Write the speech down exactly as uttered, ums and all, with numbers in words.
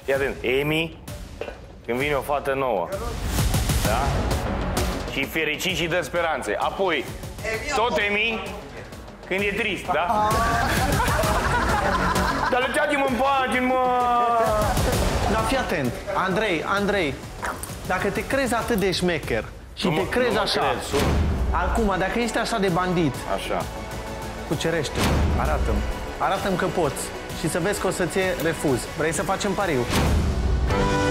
Fii atent, Emi, când vine o fată nouă, da? Și fericit și dă speranțe. Apoi, tot Emi, când e trist, da? Dar lăsați-mă în pace, mă! Dar fii atent, Andrei, Andrei, dacă te crezi atât de șmecher și Nu te mă- crezi nu mă așa, cred, sunt. acum, dacă ești așa de bandit, Așa. cucerește-mă, arată-mi, arată-mi că poți și să vezi că o să-ți refuz. Vrei să facem pariu?